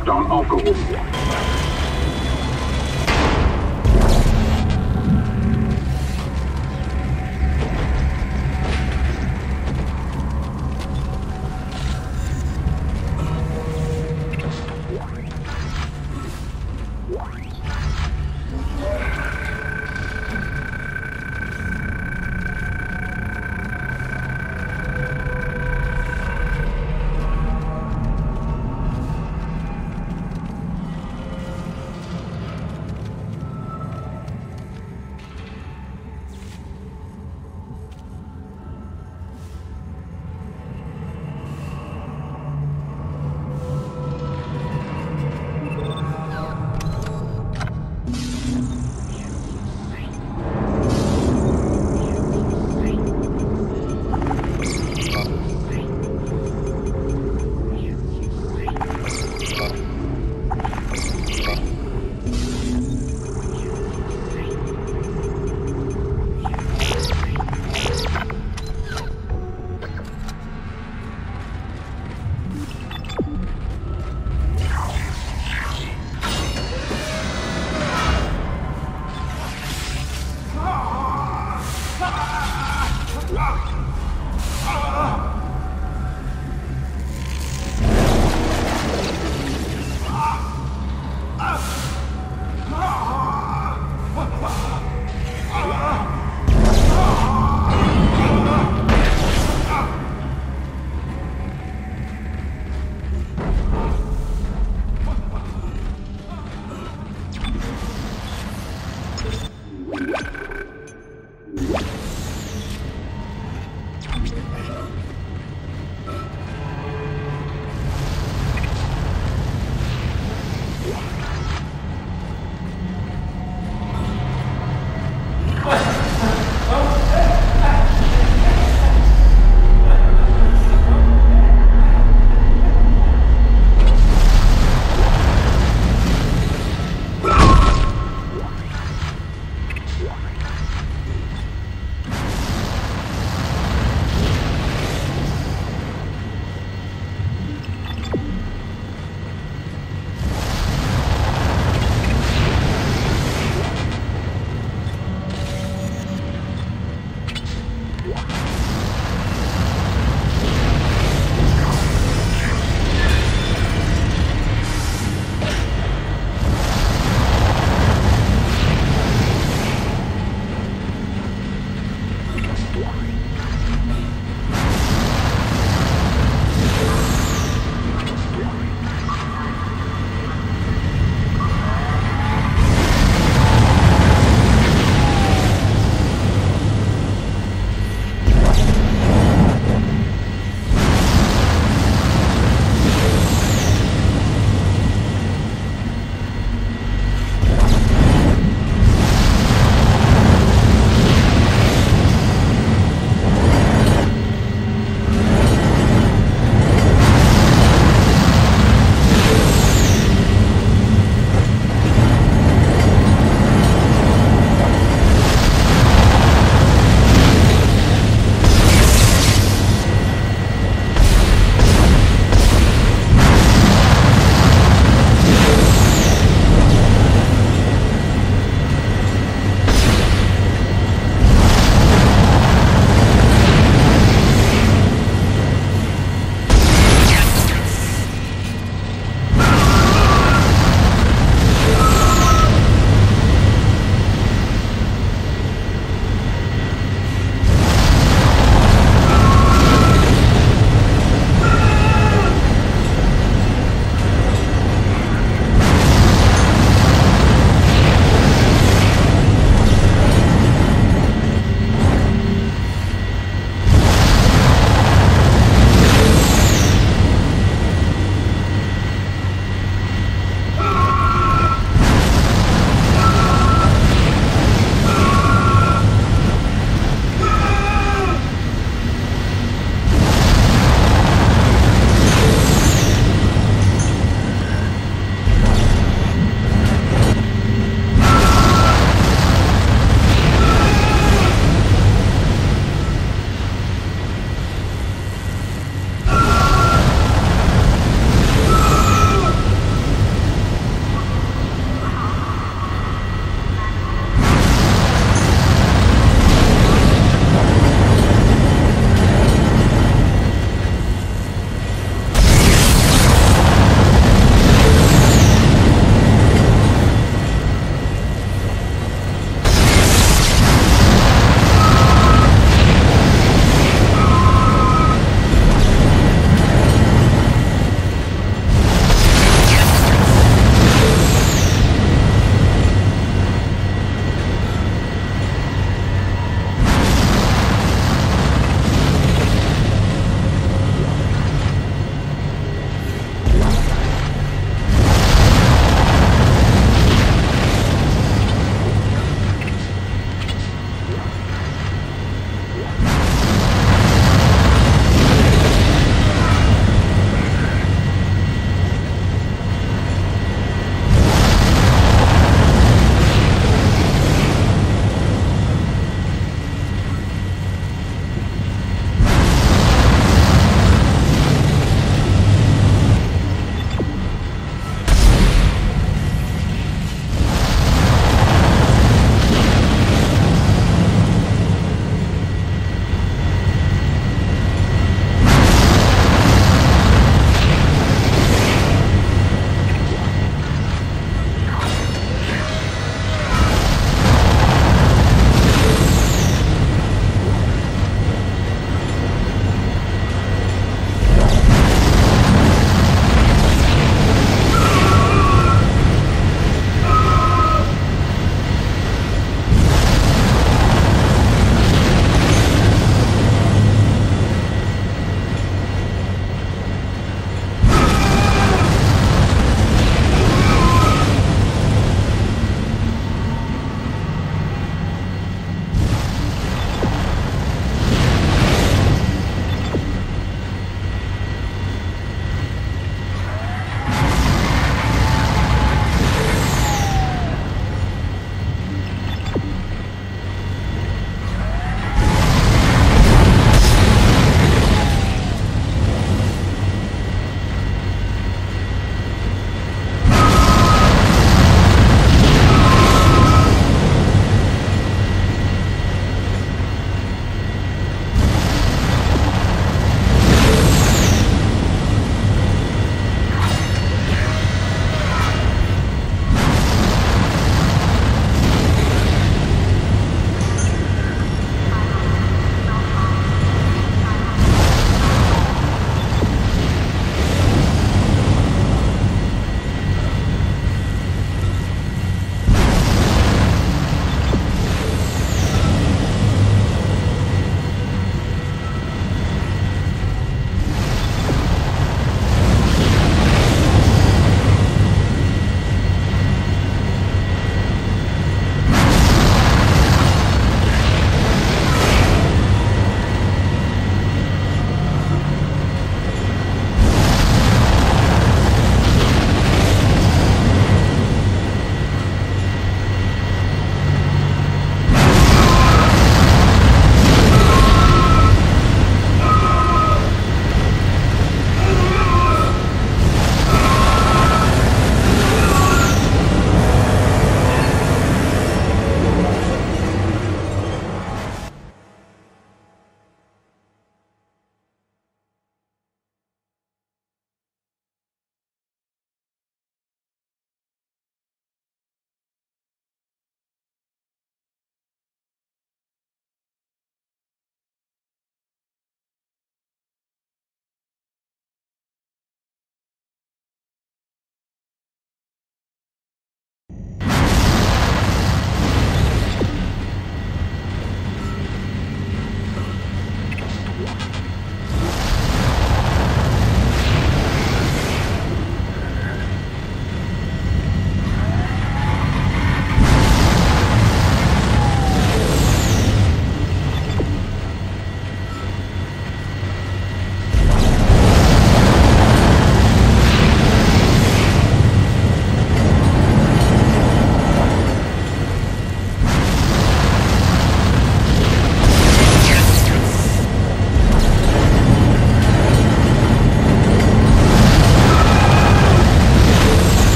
Lockdown aufgehoben.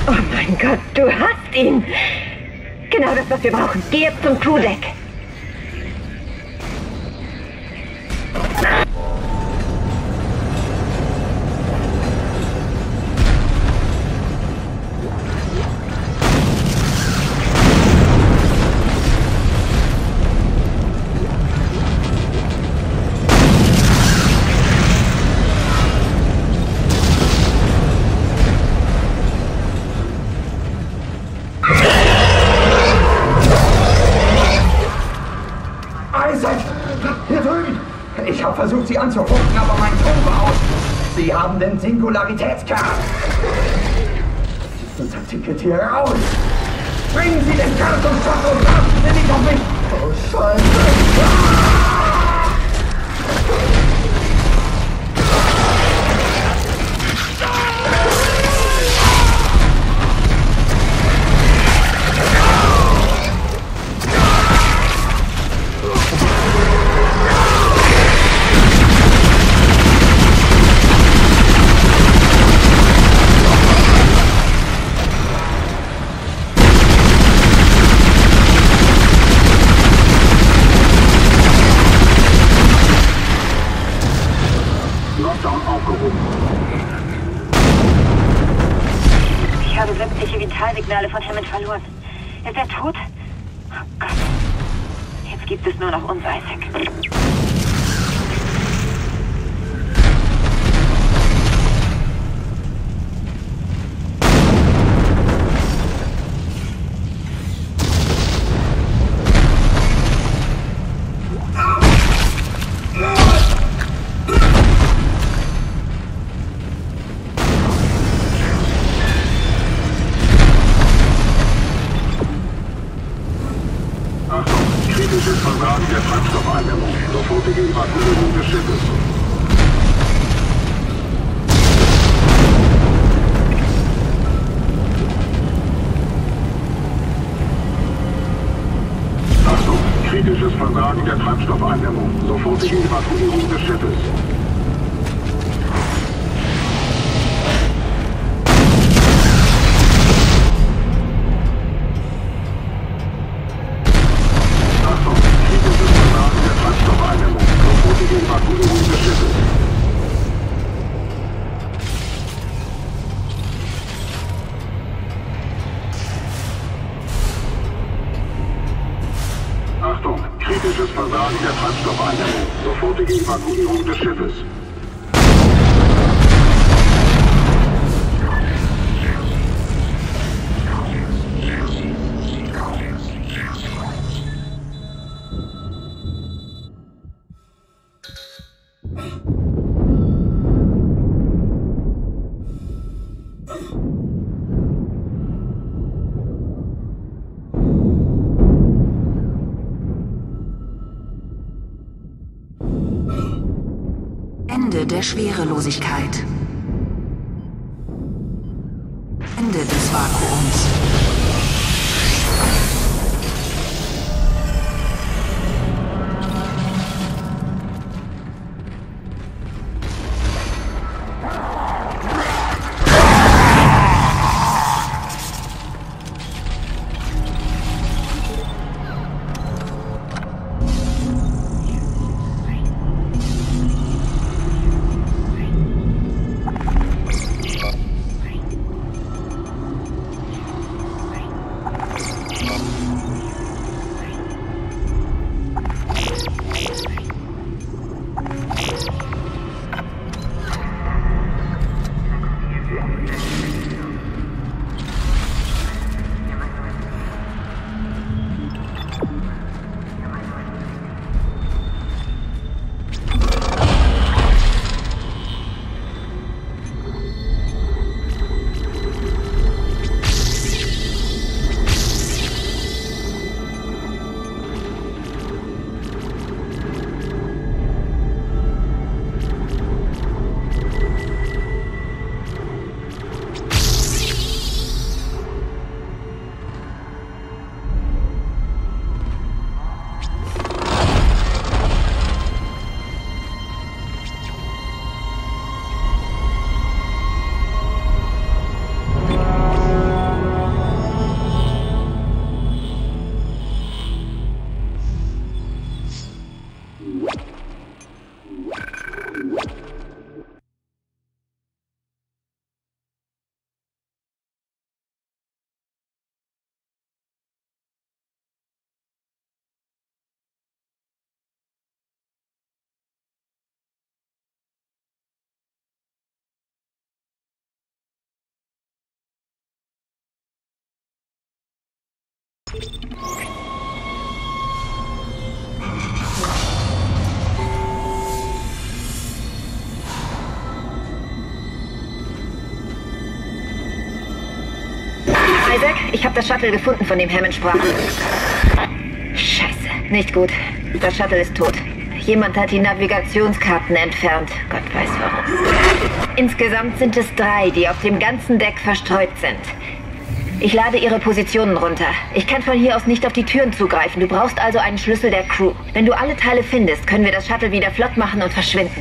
Oh mein Gott, du hast ihn! Genau das, was wir brauchen. Geh jetzt zum Crewdeck. Ich habe versucht, sie anzurufen, aber mein Ton war aus. Sie haben den Singularitätskern. Unser Ticket hier raus. Bringen Sie den Kern zum Schock und warten Sie nicht auf mich. Oh, Scheiße. Ich habe sämtliche Vitalsignale von Hammond verloren. Ist er tot? Oh Gott. Jetzt gibt es nur noch uns, Isaac. Kritisches Versagen der Treibstoffeindämmung. Sofortige Evakuierung des Schiffes. Achtung, kritisches Versagen der Treibstoffeindämmung. Sofortige Evakuierung des Schiffes. Achtung, kritisches Versagen der Treibstoffeindämmung. Sofortige Evakuierung des Schiffes. Ende der Schwerelosigkeit. Ende des Vakuums. Isaac, ich habe das Shuttle gefunden, von dem Hammond sprach. Scheiße, nicht gut. Das Shuttle ist tot. Jemand hat die Navigationskarten entfernt. Gott weiß warum. Insgesamt sind es 3, die auf dem ganzen Deck verstreut sind. Ich lade ihre Positionen runter. Ich kann von hier aus nicht auf die Türen zugreifen. Du brauchst also einen Schlüssel der Crew. Wenn du alle Teile findest, können wir das Shuttle wieder flott machen und verschwinden.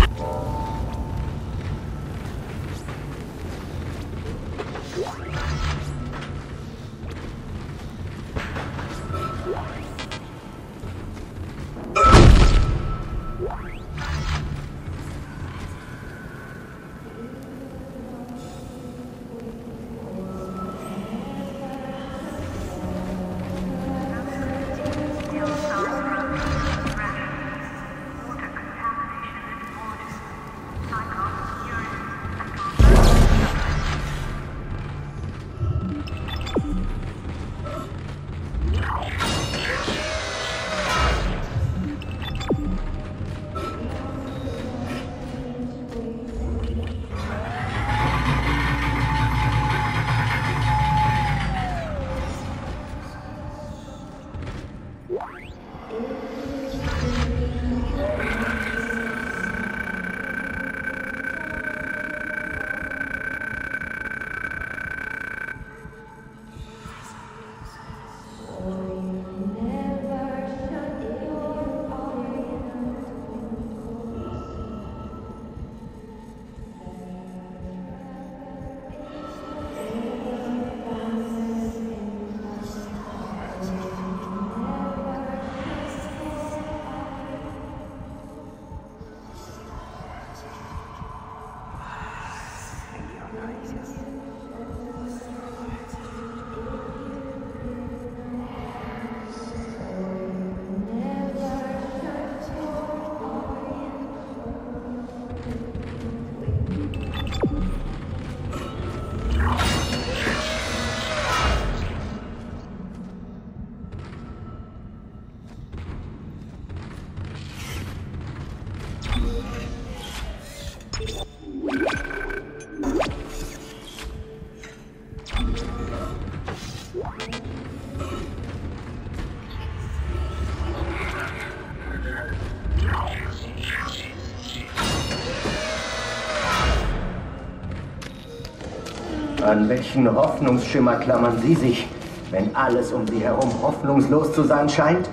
An welchen Hoffnungsschimmer klammern Sie sich, wenn alles um Sie herum hoffnungslos zu sein scheint?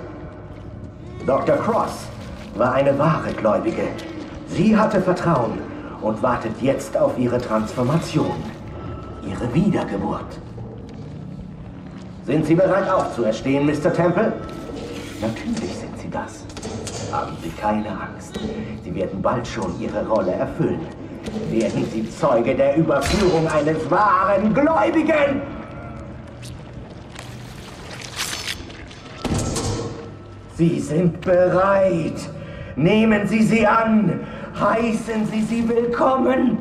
Dr. Cross war eine wahre Gläubige. Sie hatte Vertrauen und wartet jetzt auf ihre Transformation, ihre Wiedergeburt. Sind Sie bereit aufzuerstehen, Mr. Temple? Natürlich sind Sie das. Haben Sie keine Angst. Sie werden bald schon Ihre Rolle erfüllen. Werden Sie Zeuge der Überführung eines wahren Gläubigen! Sie sind bereit. Nehmen Sie sie an. Heißen Sie sie willkommen.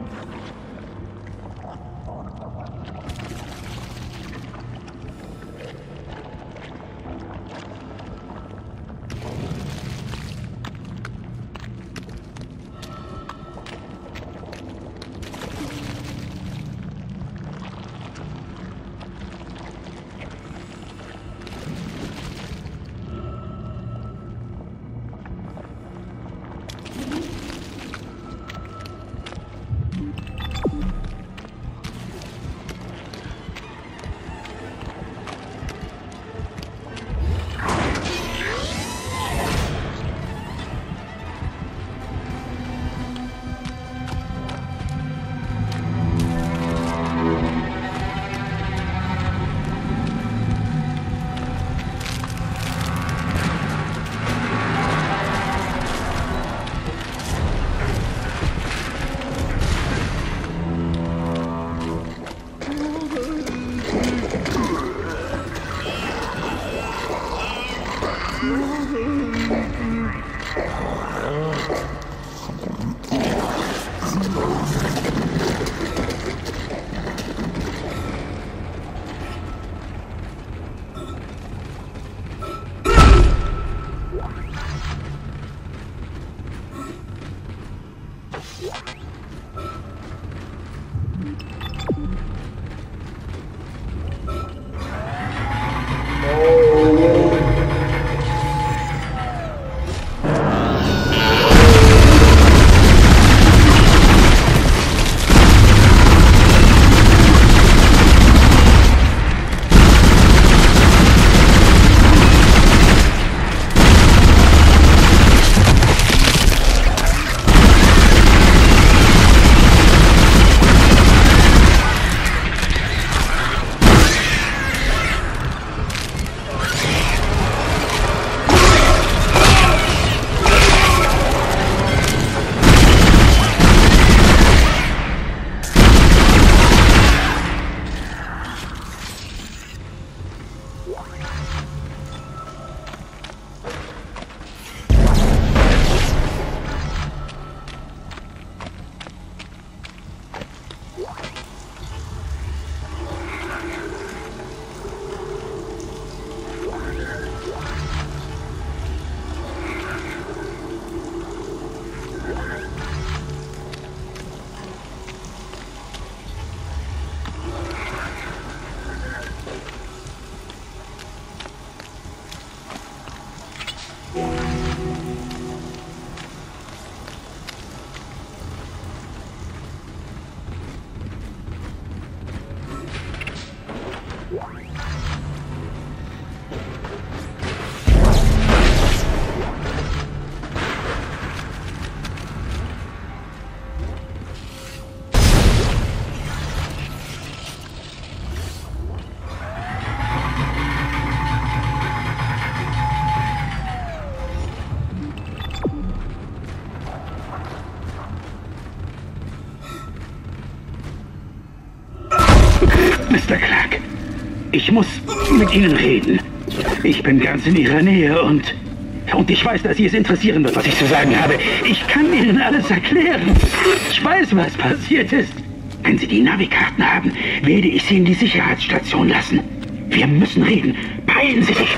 Mr. Clark, ich muss mit Ihnen reden. Ich bin ganz in Ihrer Nähe und ich weiß, dass Sie es interessieren wird, was ich zu sagen habe. Ich kann Ihnen alles erklären. Ich weiß, was passiert ist. Wenn Sie die Navikarten haben, werde ich Sie in die Sicherheitsstation lassen. Wir müssen reden. Beeilen Sie sich.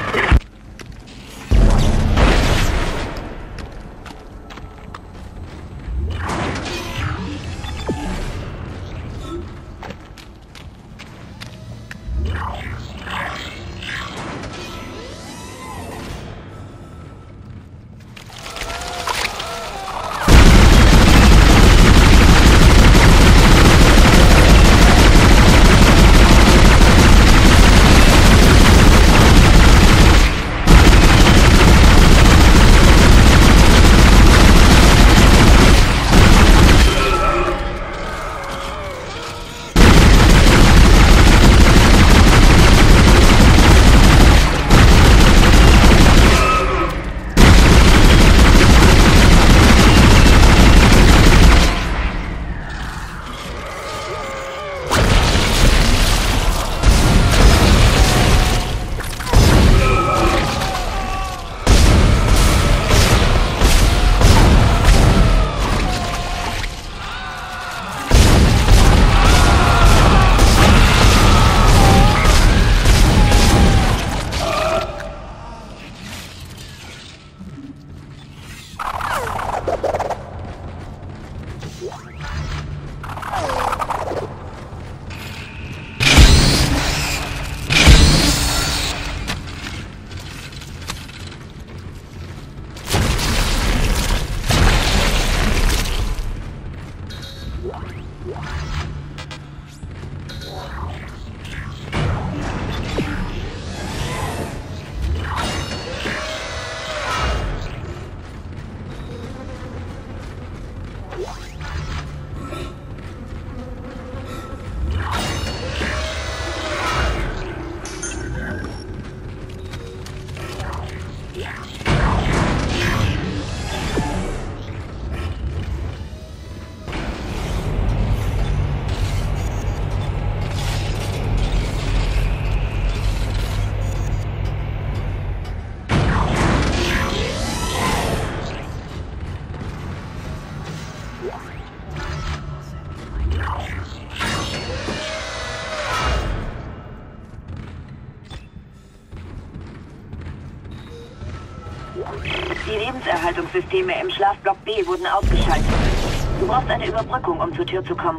Die Lebenserhaltungssysteme im Schlafblock B wurden ausgeschaltet. Du brauchst eine Überbrückung, um zur Tür zu kommen.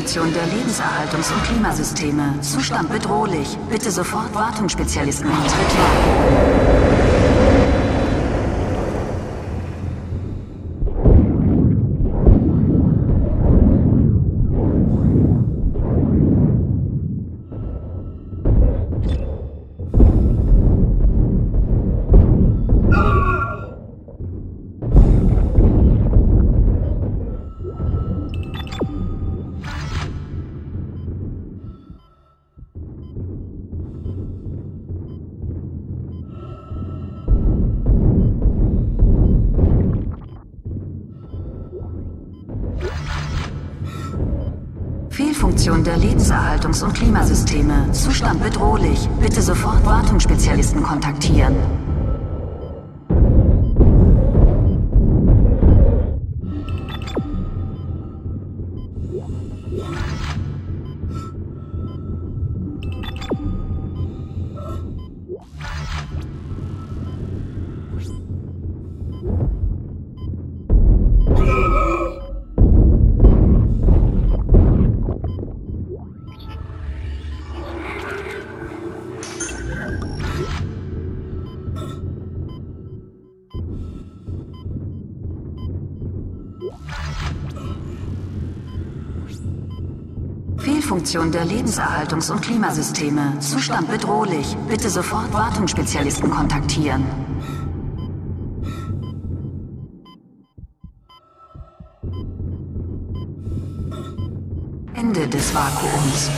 Fehlfunktion der Lebenserhaltungs- und Klimasysteme. Zustand bedrohlich. Bitte sofort Wartungsspezialisten in Trittwagen. Fehlfunktion der Lebenserhaltungs- und Klimasysteme. Zustand bedrohlich. Bitte sofort Wartungsspezialisten kontaktieren. Fehlfunktion der Lebenserhaltungs- und Klimasysteme. Zustand bedrohlich. Bitte sofort Wartungsspezialisten kontaktieren. Ende des Vakuums.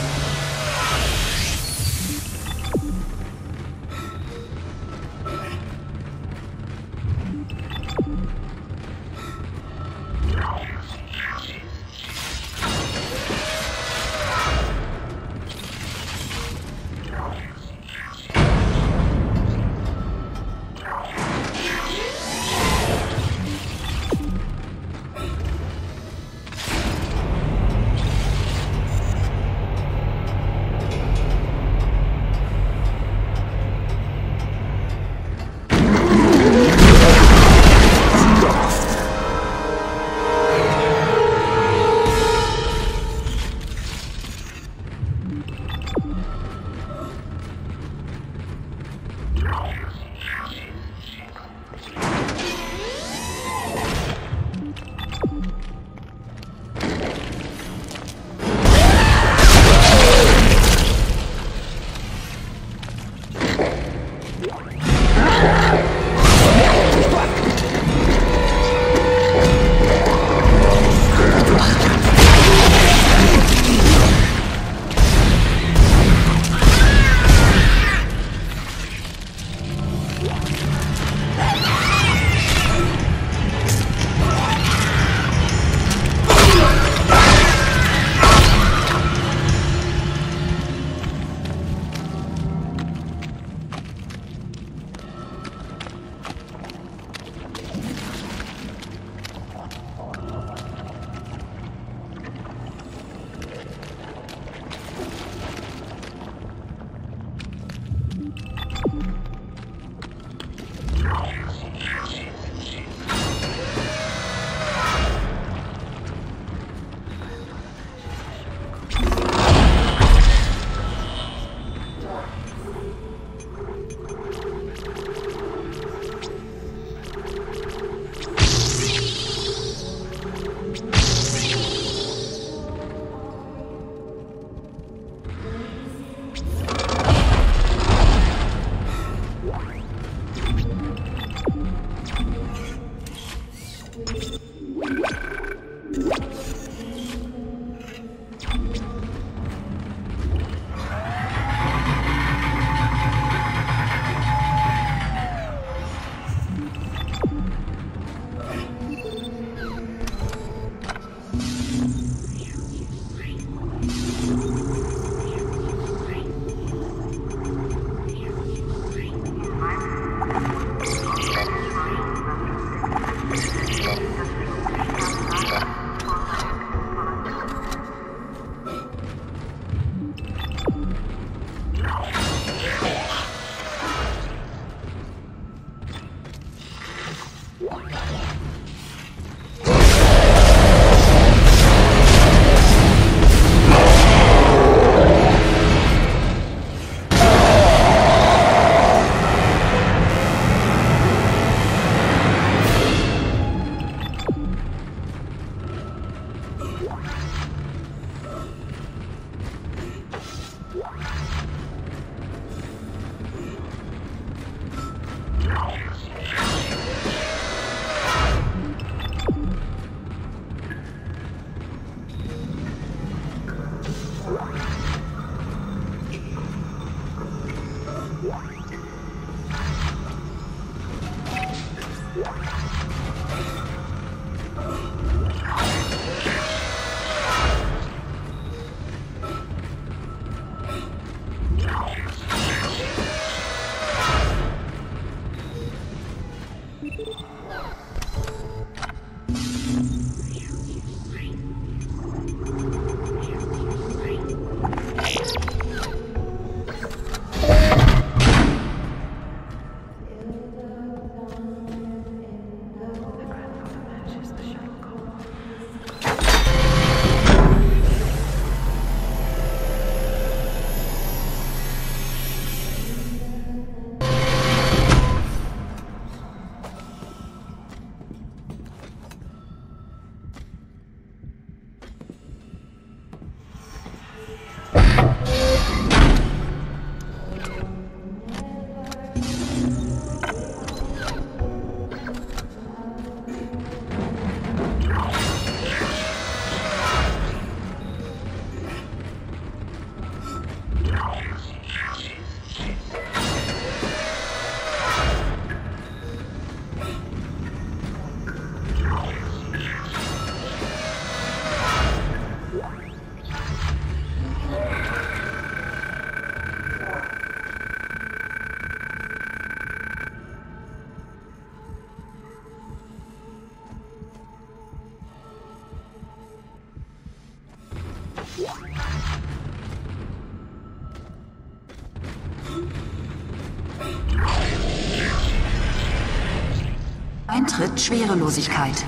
Eintritt Schwerelosigkeit.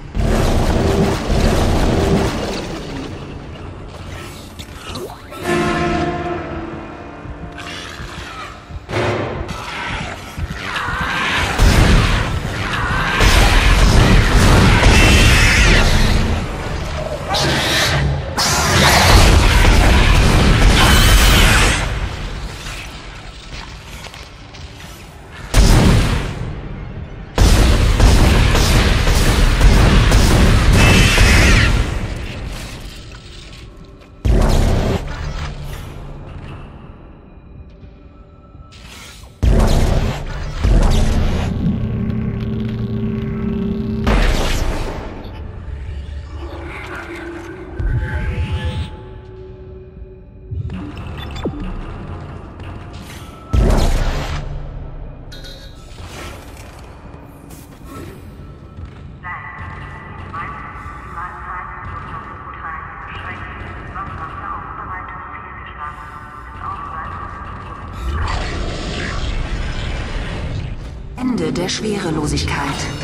Ende der Schwerelosigkeit.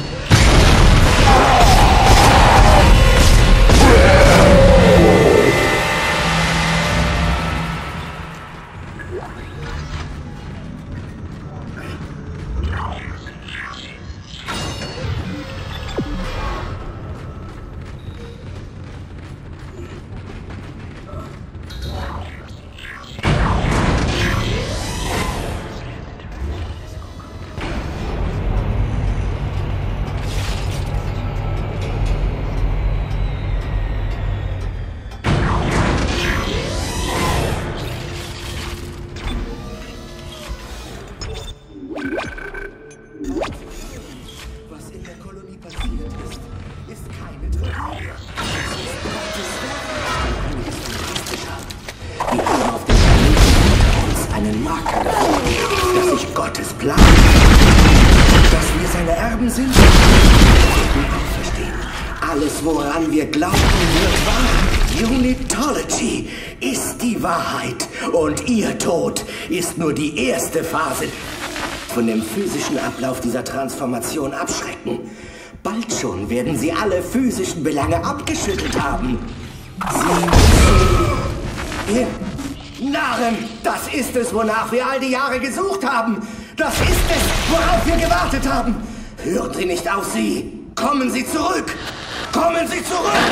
Dass sich Gottes Plan, dass wir seine Erben sind, wir verstehen. Alles, woran wir glauben, wird wahr. Unitology ist die Wahrheit und ihr Tod ist nur die erste Phase von dem physischen Ablauf dieser Transformation abschrecken. Bald schon werden sie alle physischen Belange abgeschüttelt haben. Ihr Narren, das ist es, wonach wir all die Jahre gesucht haben. Das ist es, worauf wir gewartet haben. Hören Sie nicht auf sie. Kommen Sie zurück. Kommen Sie zurück.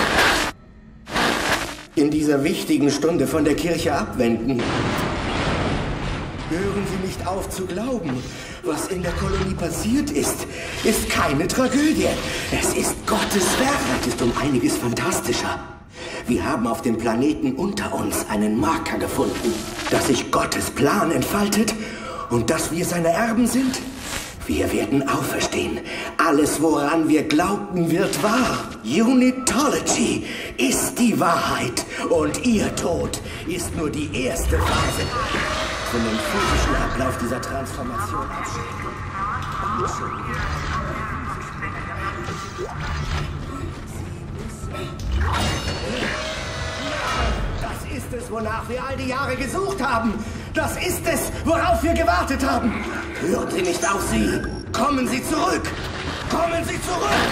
In dieser wichtigen Stunde von der Kirche abwenden. Hören Sie nicht auf zu glauben. Was in der Kolonie passiert ist keine Tragödie. Es ist Gottes Werk. Es ist um einiges fantastischer. Wir haben auf dem Planeten unter uns einen Marker gefunden, dass sich Gottes Plan entfaltet und dass wir seine Erben sind. Wir werden auferstehen. Alles, woran wir glaubten, wird wahr. Unitology ist die Wahrheit und ihr Tod ist nur die erste Phase von dem physischen Ablauf dieser Transformation abschrecken. Das ist es, wonach wir all die Jahre gesucht haben. Das ist es, worauf wir gewartet haben. Hört sie nicht auf sie. Kommen Sie zurück. Kommen Sie zurück.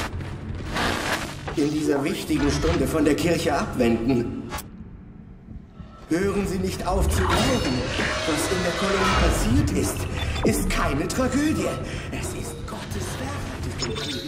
In dieser wichtigen Stunde von der Kirche abwenden. Hören Sie nicht auf zu glauben. Was in der Kolonie passiert ist keine Tragödie. Es ist Gottes Werk.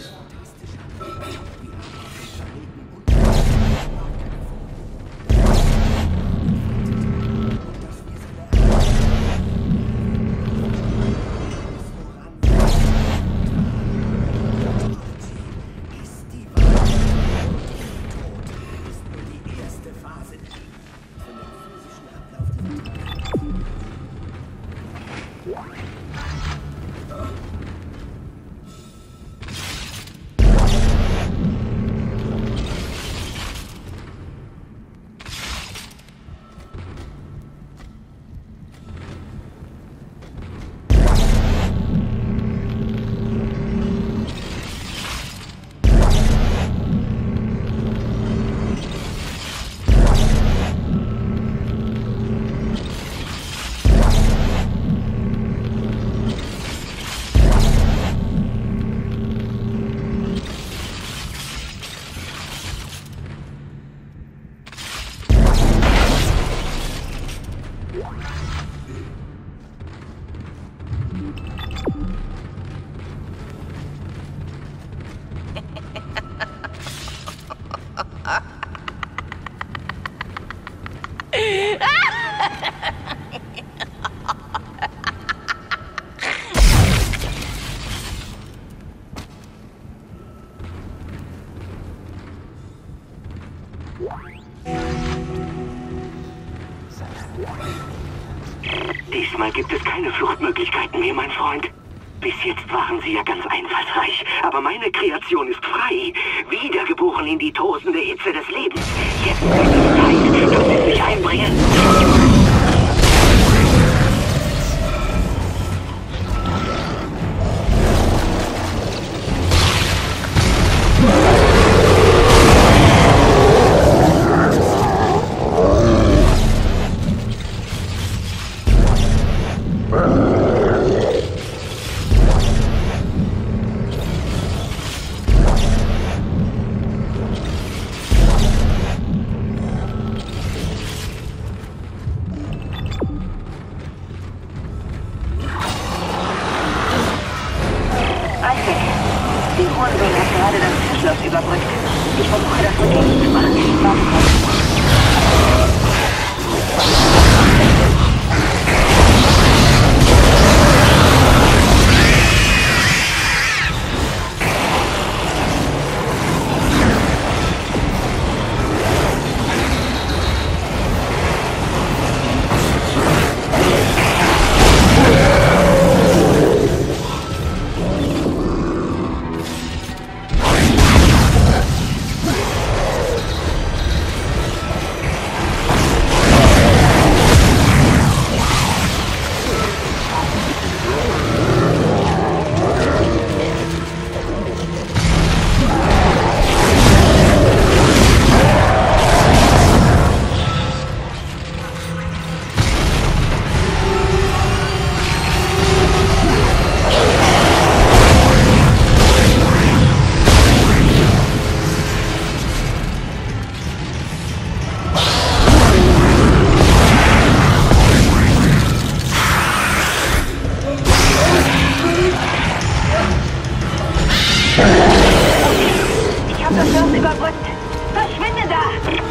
Diesmal gibt es keine Fluchtmöglichkeiten mehr, mein Freund. Bis jetzt waren sie ja ganz einfallsreich, aber meine Kreation ist frei. Wiedergeboren in die tosende Hitze des Lebens. Jetzt ist es Zeit, dass sie sich einbringen. Überbrückt. Ich versuche das rückgängig zu machen. Ich habe das Schloss überbrückt. Verschwinde da!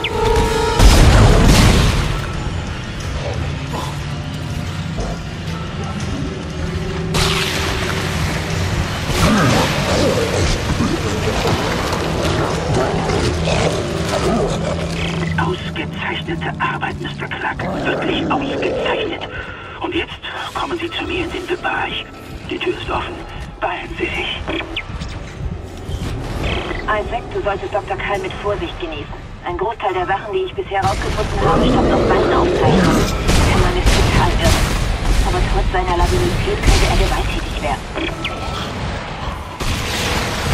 Ausgezeichnete Arbeit, Mr. Clark. Wirklich ausgezeichnet. Und jetzt kommen Sie zu mir in den VIP-Bereich. Die Tür ist offen. Beeilen Sie sich. Isaac, du solltest Dr. Kyle mit Vorsicht genießen. Ein Großteil der Sachen, die ich bisher herausgefunden habe, stammt aus meinen Aufzeichnungen. Der Mann ist total irre. Aber trotz seiner Labilität könnte er gewalttätig werden.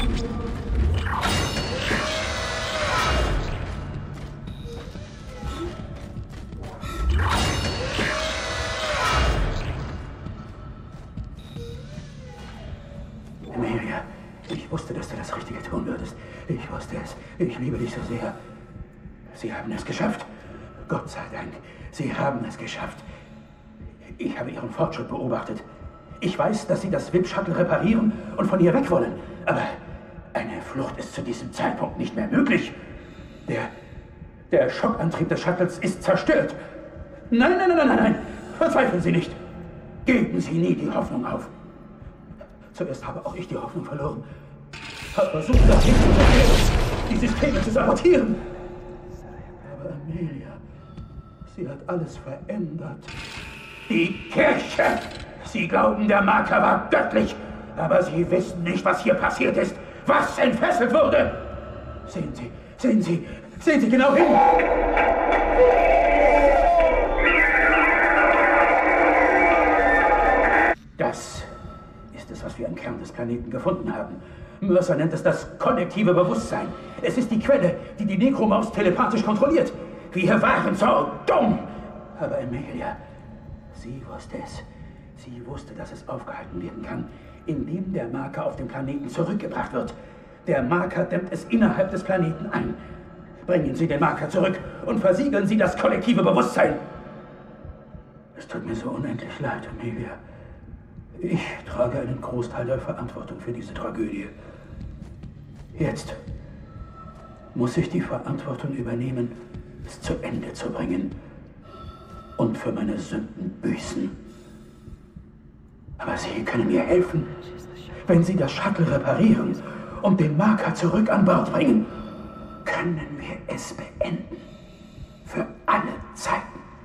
Amelia, ich wusste, dass du das Richtige tun würdest. Ich wusste es. Ich liebe dich so sehr. Sie haben es geschafft. Gott sei Dank. Sie haben es geschafft. Ich habe Ihren Fortschritt beobachtet. Ich weiß, dass Sie das VIP-Shuttle reparieren und von hier weg wollen. Aber eine Flucht ist zu diesem Zeitpunkt nicht mehr möglich. Der Schockantrieb des Shuttles ist zerstört. Nein. Verzweifeln Sie nicht. Geben Sie nie die Hoffnung auf. Zuerst habe auch ich die Hoffnung verloren. Habe versucht, das hinzubekommen, die Systeme zu sabotieren. Aber Amelia, sie hat alles verändert. Die Kirche! Sie glauben, der Marker war göttlich, aber Sie wissen nicht, was hier passiert ist, was entfesselt wurde. Sehen Sie genau hin! Das ist es, was wir im Kern des Planeten gefunden haben. Mercer nennt es das kollektive Bewusstsein. Es ist die Quelle, die die Nekromaus telepathisch kontrolliert. Wir waren so dumm! Aber Amelia, sie wusste es. Sie wusste, dass es aufgehalten werden kann, indem der Marker auf den Planeten zurückgebracht wird. Der Marker dämmt es innerhalb des Planeten ein. Bringen Sie den Marker zurück und versiegeln Sie das kollektive Bewusstsein. Es tut mir so unendlich leid, Amelia. Ich trage einen Großteil der Verantwortung für diese Tragödie. Jetzt muss ich die Verantwortung übernehmen, es zu Ende zu bringen und für meine Sünden büßen. Aber Sie können mir helfen, wenn Sie das Shuttle reparieren und den Marker zurück an Bord bringen. Können wir es beenden. Für alle Zeiten.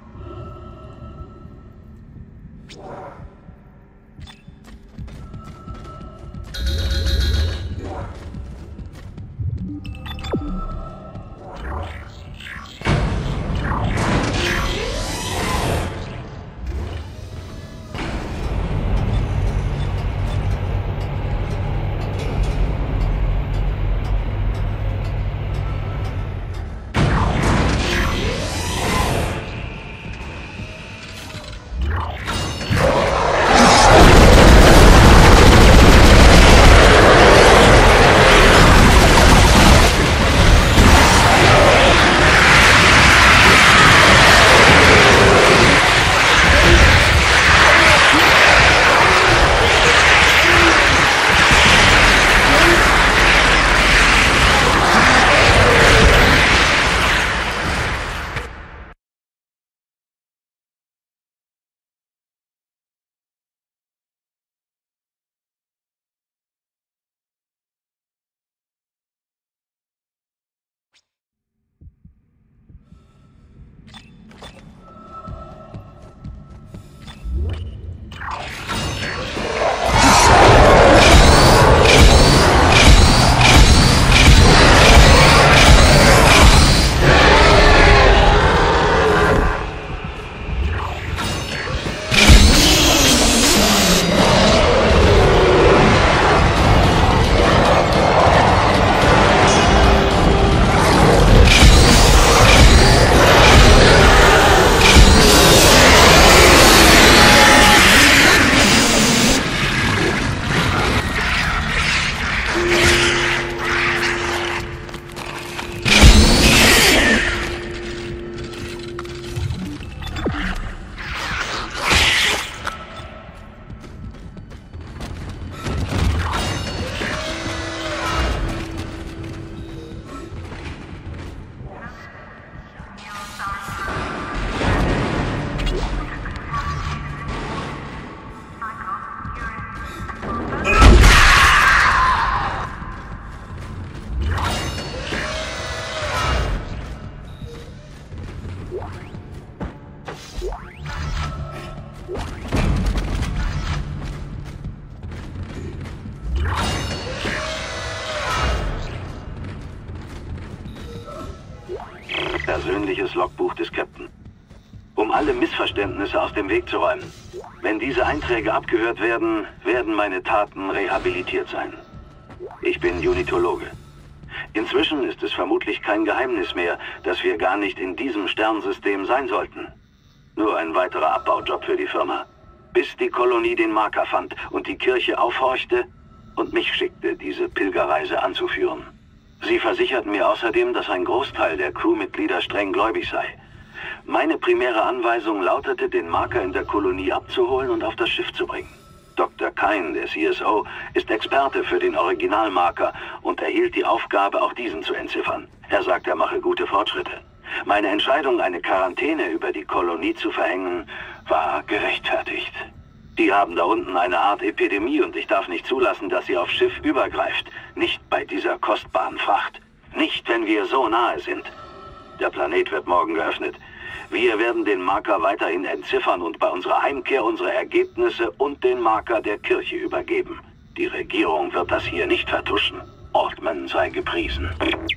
Persönliches Logbuch des Captain. Um alle Missverständnisse aus dem Weg zu räumen. Wenn diese Einträge abgehört werden, werden meine Taten rehabilitiert sein. Ich bin Unitologe. Inzwischen ist es vermutlich kein Geheimnis mehr, dass wir gar nicht in diesem Sternsystem sein sollten. Nur ein weiterer Abbaujob für die Firma. Bis die Kolonie den Marker fand und die Kirche aufhorchte und mich schickte, diese Pilgerreise anzuführen. Sie versicherten mir außerdem, dass ein Großteil der Crewmitglieder streng gläubig sei. Meine primäre Anweisung lautete, den Marker in der Kolonie abzuholen und auf das Schiff zu bringen. Dr. Kine, der CSO, ist Experte für den Originalmarker und erhielt die Aufgabe, auch diesen zu entziffern. Er sagt, er mache gute Fortschritte. Meine Entscheidung, eine Quarantäne über die Kolonie zu verhängen, war gerechtfertigt. Die haben da unten eine Art Epidemie und ich darf nicht zulassen, dass sie aufs Schiff übergreift. Nicht bei dieser kostbaren Fracht. Nicht, wenn wir so nahe sind. Der Planet wird morgen geöffnet. Wir werden den Marker weiterhin entziffern und bei unserer Heimkehr unsere Ergebnisse und den Marker der Kirche übergeben. Die Regierung wird das hier nicht vertuschen. Altman sei gepriesen.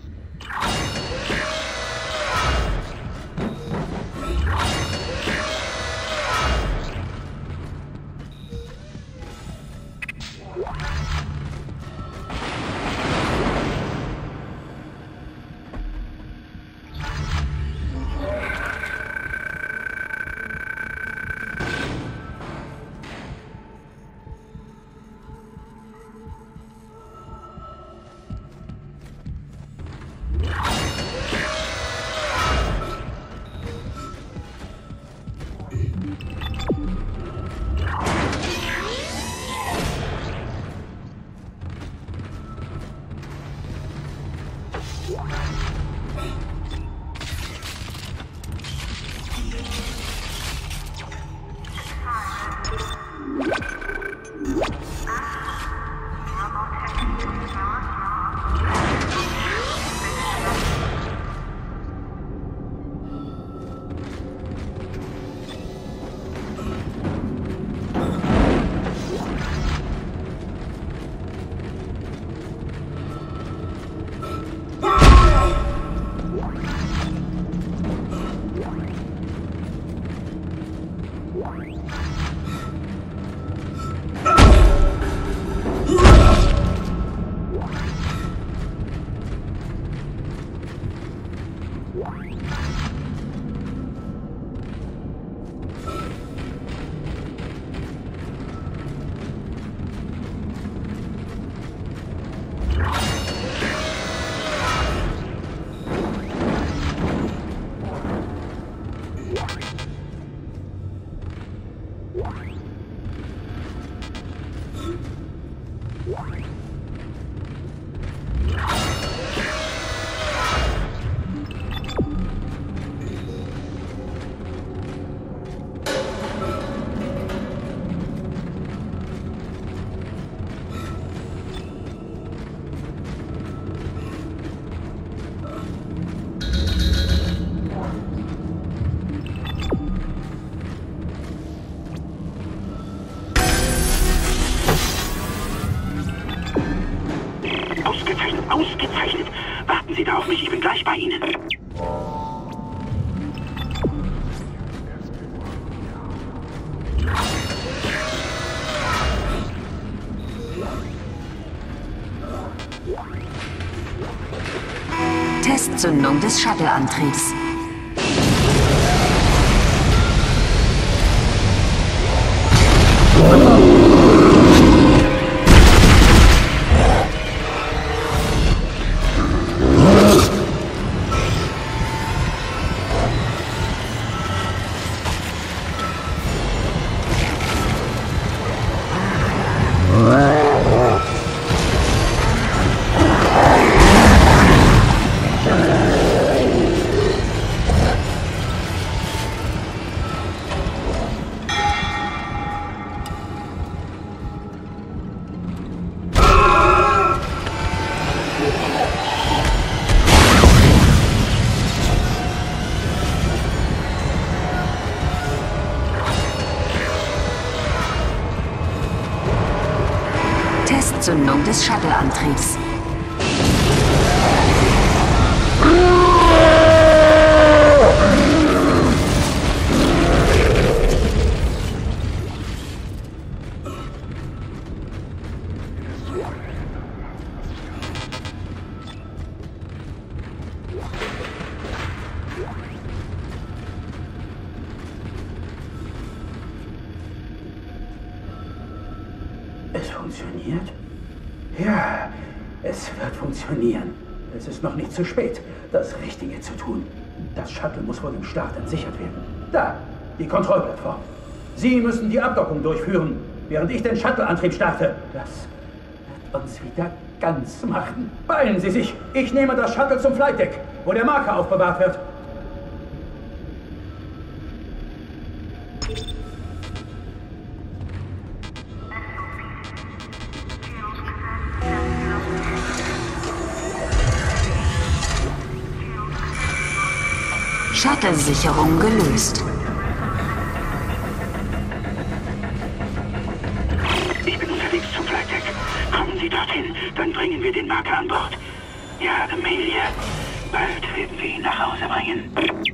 Ausgezeichnet. Warten Sie da auf mich, ich bin gleich bei Ihnen. Testzündung des Shuttle-Antriebs. Testzündung des Shuttle-Antriebs. Es funktioniert? Ja, es wird funktionieren. Es ist noch nicht zu spät, das Richtige zu tun. Das Shuttle muss vor dem Start entsichert werden. Da, die Kontrollplattform. Sie müssen die Abdockung durchführen, während ich den Shuttle-Antrieb starte. Das wird uns wieder ganz machen. Beeilen Sie sich. Ich nehme das Shuttle zum Flightdeck, wo der Marker aufbewahrt wird. Shuttle-Sicherung gelöst. Ich bin unterwegs zum Flightdeck. Kommen Sie dorthin, dann bringen wir den Marker an Bord. Ja, Amelia, bald werden wir ihn nach Hause bringen.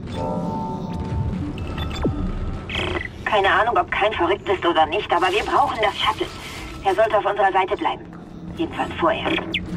Keine Ahnung, ob kein verrückt ist oder nicht, aber wir brauchen das Shuttle. Er sollte auf unserer Seite bleiben. Jedenfalls vorerst.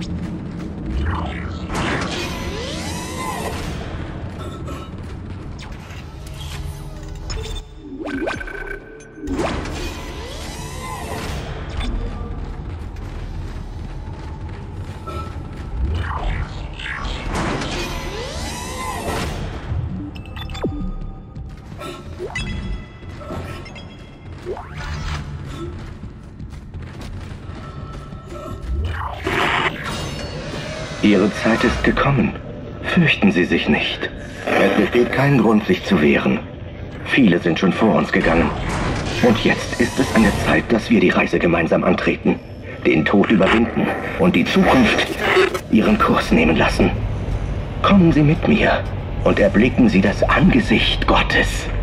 Ihre Zeit ist gekommen. Fürchten Sie sich nicht. Es besteht kein Grund, sich zu wehren. Viele sind schon vor uns gegangen. Und jetzt ist es an der Zeit, dass wir die Reise gemeinsam antreten, den Tod überwinden und die Zukunft ihren Kurs nehmen lassen. Kommen Sie mit mir und erblicken Sie das Angesicht Gottes.